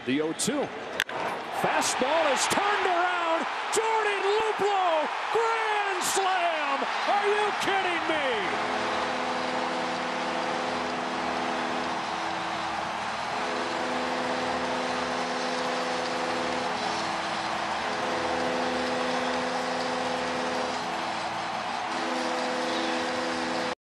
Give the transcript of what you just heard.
The 0-2. Fastball is turned around. Luplow, grand slam! Are you kidding me?